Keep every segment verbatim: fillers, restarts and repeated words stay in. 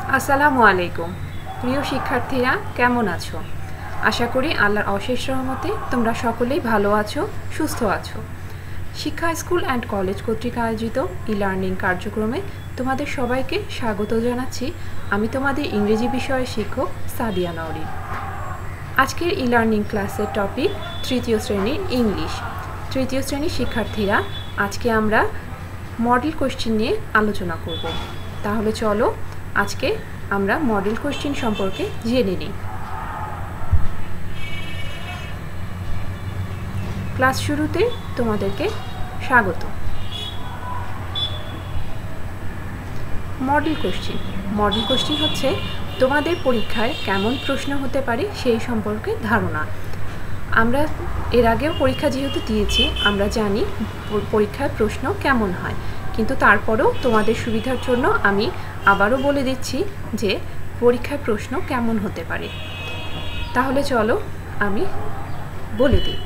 আসসালামু আলাইকুম প্রিয় শিক্ষার্থীরা, কেমন আছো? আশা করি আল্লাহর অশেষ রহমতে তোমরা সকলেই ভালো আছো, সুস্থ আছো। শিক্ষা স্কুল অ্যান্ড কলেজ কর্তৃক আয়োজিত ই লার্নিং কার্যক্রমে তোমাদের সবাইকে স্বাগত জানাচ্ছি। আমি তোমাদের ইংরেজি বিষয়ের শিক্ষক সাদিয়া নওরিন। আজকের ই লার্নিং ক্লাসের টপিক তৃতীয় শ্রেণীর ইংলিশ। তৃতীয় শ্রেণীর শিক্ষার্থীরা, আজকে আমরা মডেল কোশ্চেন নিয়ে আলোচনা করব। তাহলে চলো আজকে আমরা মডেল কোশ্চেন সম্পর্কে জেনে নিই। ক্লাস শুরুতে তোমাদেরকে স্বাগত। মডেল কোশ্চেন মডেল কোশ্চেন হচ্ছে তোমাদের পরীক্ষায় কেমন প্রশ্ন হতে পারে সেই সম্পর্কে ধারণা। আমরা এর আগেও পরীক্ষা যেহেতু দিয়েছি, আমরা জানি পরীক্ষায় প্রশ্ন কেমন হয়, কিন্তু তারপরেও তোমাদের সুবিধার জন্য আমি আবারও বলে দিচ্ছি যে পরীক্ষায় প্রশ্ন কেমন হতে পারে। তাহলে চলো আমি বলে দিই।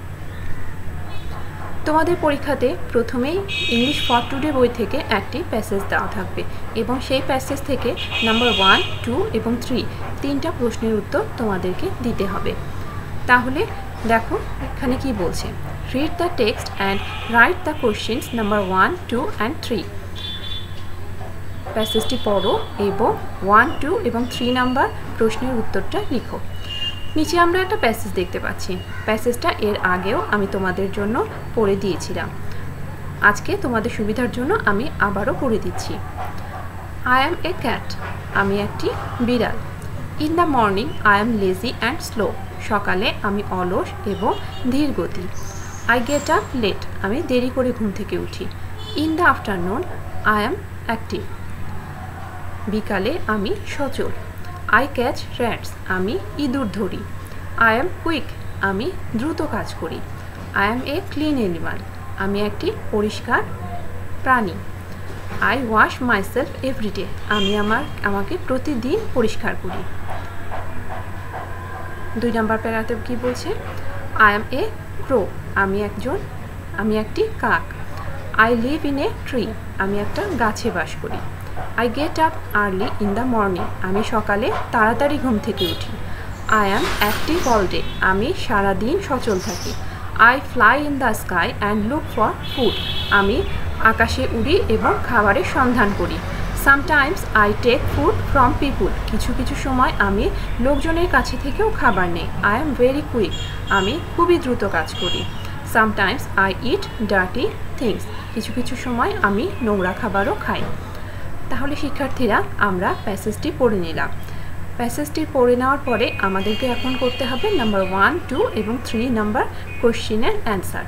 তোমাদের পরীক্ষাতে প্রথমেই ইংলিশ ফর টুডে বই থেকে একটি প্যাসেজ দেওয়া থাকবে এবং সেই প্যাসেজ থেকে নাম্বার ওয়ান টু এবং থ্রি তিনটা প্রশ্নের উত্তর তোমাদেরকে দিতে হবে। তাহলে দেখো এখানে কি বলছে, read the text and write the questions number one two and three. প্যাসেজটি পড়ো এবং ওয়ান টু এবং থ্রি নাম্বার প্রশ্নের উত্তরটা লিখো। নিচে আমরা একটা প্যাসেজ দেখতে পাচ্ছি। প্যাসেজটা এর আগেও আমি তোমাদের জন্য পড়ে দিয়েছিলাম, আজকে তোমাদের সুবিধার জন্য আমি আবারও পড়ে দিচ্ছি। আই অ্যাম এ ক্যাট, আমি একটি বিড়াল। In the morning I am lazy and slow, সকালে আমি অলস এবং ধীর গতি। আই গেট আপ লেট, আমি দেরি করে ঘুম থেকে উঠি। In the afternoon I am active, বিকালে আমি সচল। আই ক্যাচ র্যাটস, আমি ইঁদুর ধরি। আই অ্যাম কুইক, আমি দ্রুত কাজ করি। I am a clean animal, আমি একটি পরিষ্কার প্রাণী। আই ওয়াশ মাইসেলফ এভরিডে, আমি আমার আমাকে প্রতিদিন পরিষ্কার করি। দুই নম্বর প্যারাতে কি বলছে, আই অ্যাম এ ক্রো, আমি একজন আমি একটি কাক। I live in a tree, আমি একটা গাছে বাস করি। I get up early in the morning, আমি সকালে তাড়াতাড়ি ঘুম থেকে উঠি। I am active all day, আমি সারাদিন সচল থাকি। I fly in the sky and look for food, আমি আকাশে উড়ি এবং খাবারের সন্ধান করি। Sometimes I take food from people, কিছু কিছু সময় আমি লোকজনের কাছে থেকেও খাবার নেই। আই অ্যাম ভেরি কুইক, আমি খুবই দ্রুত কাজ করি। Sometimes I eat dirty things, কিছু কিছু সময় আমি নোংরা খাবারও খাই। তাহলে শিক্ষার্থীরা, আমরা প্যাসেজটি পড়ে নিলাম। প্যাসেজটি পড়ে নেওয়ার পরে আমাদেরকে এখন করতে হবে নাম্বার ওয়ান টু এবং থ্রি নাম্বার কোশ্চেনের অ্যান্সার।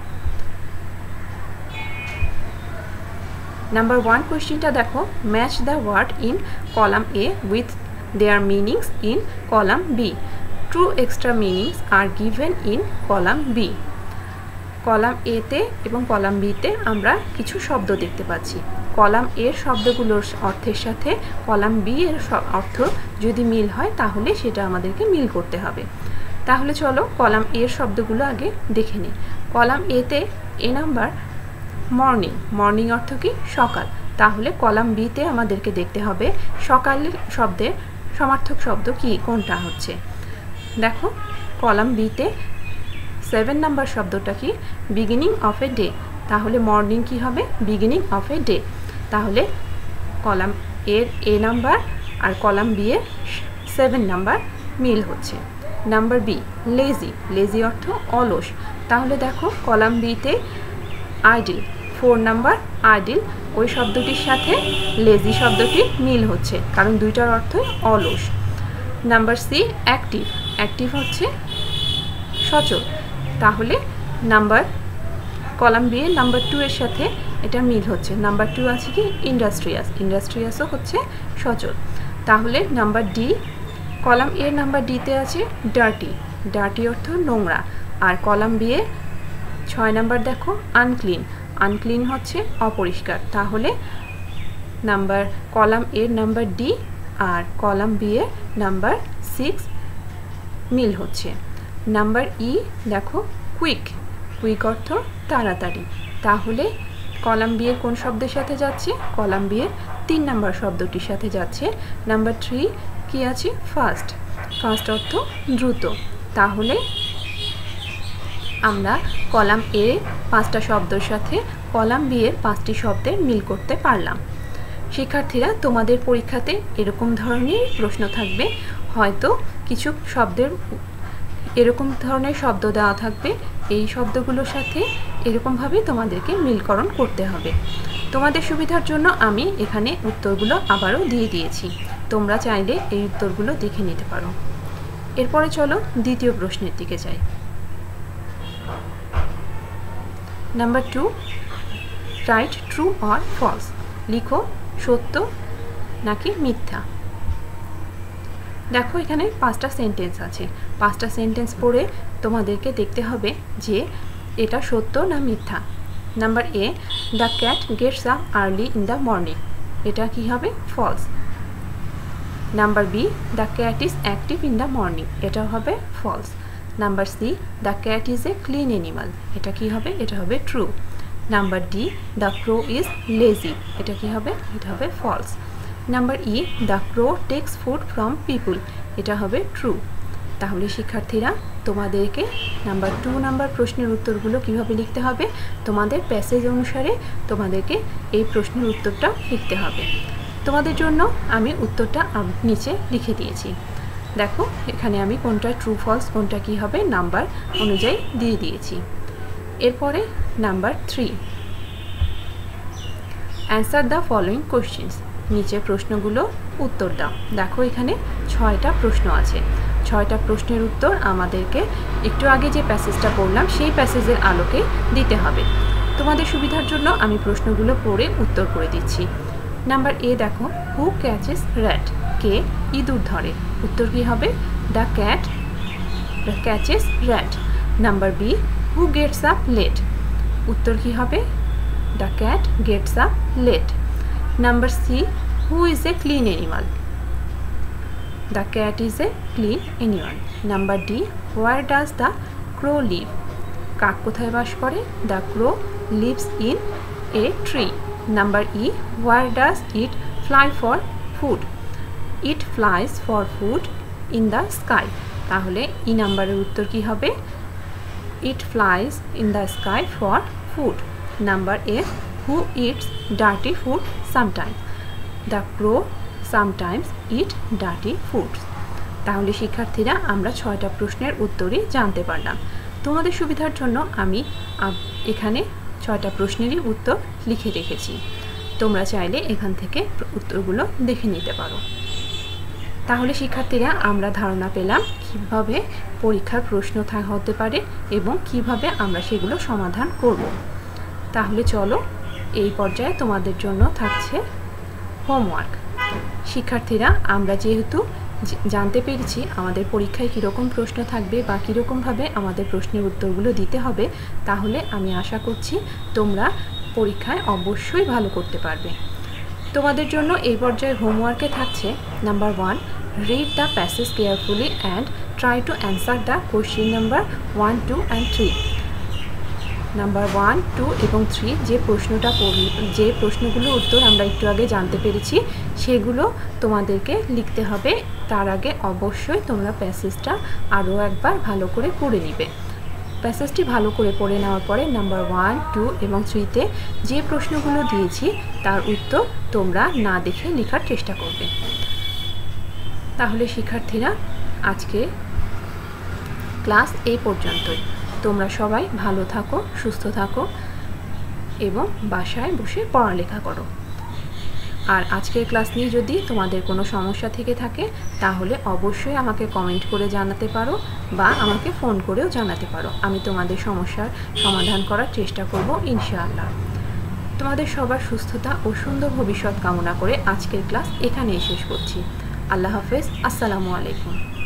নাম্বার ওয়ান কোশ্চেনটা দেখো, match the word in column A with their meanings in column B. True extra meanings are given in column B. Column এতে এবং কলাম বিতে আমরা কিছু শব্দ দেখতে পাচ্ছি। কলাম এর শব্দগুলোর অর্থের সাথে কলাম বি এর অর্থ যদি মিল হয় তাহলে সেটা আমাদেরকে মিল করতে হবে। তাহলে চলো কলাম এর শব্দগুলো আগে দেখে নিই। কলাম এতে এ নাম্বার মর্নিং, মর্নিং অর্থ কি সকাল। তাহলে কলাম বিতে আমাদেরকে দেখতে হবে সকালের শব্দের সমার্থক শব্দ কি, কোনটা হচ্ছে। দেখো কলাম বিতে সেভেন নাম্বার শব্দটা কি, বিগিনিং অফ এ ডে। তাহলে মর্নিং কি হবে, বিগিনিং অফ এ ডে। তাহলে কলাম এর এ নাম্বার আর কলাম বি এর সেভেন নাম্বার মিল হচ্ছে। নাম্বার বি লেজি, লেজি অর্থ অলস। তাহলে দেখো কলাম বিতে আইডিল, ফোর নাম্বার আইডিল, ওই শব্দটির সাথে লেজি শব্দটি মিল হচ্ছে, কারণ দুইটার অর্থই অলস। নাম্বার সি অ্যাক্টিভ, অ্যাক্টিভ হচ্ছে সচল। তাহলে নাম্বার কলাম বি এর নাম্বার টু এর সাথে এটা মিল হচ্ছে। নাম্বার টু আছে কি ইন্ডাস্ট্রিয়াস, ইন্ডাস্ট্রিয়াসও হচ্ছে সচল। তাহলে নাম্বার ডি, কলাম এর নাম্বার ডিতে আছে ডার্টি, ডার্টি অর্থ নোংরা। আর কলাম বি এর ছয় নাম্বার দেখো আনক্লিন, আনক্লিন হচ্ছে অপরিষ্কার। তাহলে নাম্বার কলাম এর নাম্বার ডি আর কলাম বি এর নাম্বার সিক্স মিল হচ্ছে। নাম্বার ই দেখো কুইক, কুইক অর্থ তাড়াতাড়ি। তাহলে কলাম বি এর কোন শব্দের সাথে যাচ্ছে? কলাম বি এর তিন নাম্বার শব্দটির সাথে যাচ্ছে। নাম্বার থ্রি কি আছে? ফাস্ট। ফাস্ট অর্থ দ্রুত। তাহলে আমরা কলাম এ পাঁচটা শব্দের সাথে কলাম বি এর পাঁচটি শব্দের মিল করতে পারলাম। শিক্ষার্থীরা, তোমাদের পরীক্ষাতে এরকম ধরনের প্রশ্ন থাকবে, হয়তো কিছু শব্দের এরকম ধরনের শব্দ দেওয়া থাকবে, এই শব্দগুলোর সাথে এরকমভাবে তোমাদেরকে মিলকরণ করতে হবে। তোমাদের সুবিধার জন্য আমি এখানে উত্তরগুলো আবারও দিয়ে দিয়েছি, তোমরা চাইলে এই উত্তরগুলো দেখে নিতে পারো। এরপরে চলো দ্বিতীয় প্রশ্নের দিকে যাই। Number two, write true or false. লিখো সত্য নাকি মিথ্যা। দেখো এখানে পাঁচটা সেন্টেন্স আছে, পাঁচটা সেন্টেন্স পড়ে তোমাদেরকে দেখতে হবে যে এটা সত্য না মিথ্যা। Number A, the cat gets up early in the morning. এটা কি হবে? False. Number B, the cat is active in the morning. এটা হবে false. Number C, the cat is a clean animal. এটা কি হবে? এটা হবে true. Number D, the crow is lazy. এটা কি হবে? এটা হবে false. Number E, the crow takes food from people. এটা হবে ট্রু। তাহলে শিক্ষার্থীরা, তোমাদেরকে নাম্বার টু নাম্বার প্রশ্নের উত্তরগুলো কিভাবে লিখতে হবে, তোমাদের প্যাসেজ অনুসারে তোমাদেরকে এই প্রশ্নের উত্তরটা লিখতে হবে। তোমাদের জন্য আমি উত্তরটা নিচে লিখে দিয়েছি। দেখো এখানে আমি কোনটা ট্রু ফলস কোনটা কি হবে নাম্বার অনুযায়ী দিয়ে দিয়েছি। এরপরে number three, answer the following questions. নিচে প্রশ্নগুলো উত্তর দাও। দেখো এখানে ছয়টা প্রশ্ন আছে, ছয়টা প্রশ্নের উত্তর আমাদেরকে একটু আগে যে প্যাসেজটা পড়লাম সেই প্যাসেজের আলোকে দিতে হবে। তোমাদের সুবিধার জন্য আমি প্রশ্নগুলো পড়ে উত্তর করে দিচ্ছি। নাম্বার এ দেখো, হু ক্যাচেস র্যাট। কে ইঁদুর ধরে। উত্তর কী হবে? The cat catches rat. Number B, who gets up late. উত্তর কী হবে? The cat gets up late. Number C, who is a clean animal. The cat is a clean animal. Number D, where does the crow live. কাক কোথায় বাস করে? The crow lives in a tree. Number E, where does it fly for food. It flies for food in the sky. তাহলে E নাম্বারের উত্তর কী হবে? It flies in the sky for food. Number A, who eats dirty food sometimes. The crow sometimes eat dirty foods. তাহলে শিক্ষার্থীরা, আমরা ছয়টা প্রশ্নের উত্তরই জানতে পারলাম। তোমাদের সুবিধার জন্য আমি এখানে ছয়টা প্রশ্নেরই উত্তর লিখে রেখেছি, তোমরা চাইলে এখান থেকে উত্তরগুলো দেখে নিতে পারো। তাহলে শিক্ষার্থীরা, আমরা ধারণা পেলাম কিভাবে পরীক্ষার প্রশ্ন হতে পারে এবং কিভাবে আমরা সেগুলো সমাধান করব। তাহলে চলো এই পর্যায়ে তোমাদের জন্য থাকছে হোমওয়ার্ক। শিক্ষার্থীরা, আমরা যেহেতু জানতে পেরেছি আমাদের পরীক্ষায় কীরকম প্রশ্ন থাকবে বা কীরকমভাবে আমাদের প্রশ্নের উত্তরগুলো দিতে হবে, তাহলে আমি আশা করছি তোমরা পরীক্ষায় অবশ্যই ভালো করতে পারবে। তোমাদের জন্য এই পর্যায়ে হোমওয়ার্কে থাকছে number one, read the passage carefully and try to answer the question number one two and three. Number one two এবং থ্রি যে প্রশ্নটা যে প্রশ্নগুলোর উত্তর আমরা একটু আগে জানতে পেরেছি সেগুলো তোমাদেরকে লিখতে হবে। তার আগে অবশ্যই তোমরা প্যাসেজটা আরও একবার ভালো করে পড়ে নিবে। প্যাসেজটি ভালো করে পড়ে নেওয়ার পরে নাম্বার ওয়ান টু এবং থ্রিতে যে প্রশ্নগুলো দিয়েছি তার উত্তর তোমরা না দেখে লেখার চেষ্টা করবে। তাহলে শিক্ষার্থীরা, আজকে ক্লাস এই পর্যন্তই। তোমরা সবাই ভালো থাকো, সুস্থ থাকো এবং বাসায় বসে পড়ালেখা করো। আর আজকের ক্লাস নিয়ে যদি তোমাদের কোনো সমস্যা থেকে থাকে তাহলে অবশ্যই আমাকে কমেন্ট করে জানাতে পারো বা আমাকে ফোন করেও জানাতে পারো। আমি তোমাদের সমস্যার সমাধান করার চেষ্টা করব ইনশাআল্লাহ। তোমাদের সবার সুস্থতা ও সুন্দর ভবিষ্যৎ কামনা করে আজকের ক্লাস এখানেই শেষ করছি। আল্লাহ হাফেজ। আসসালামু আলাইকুম।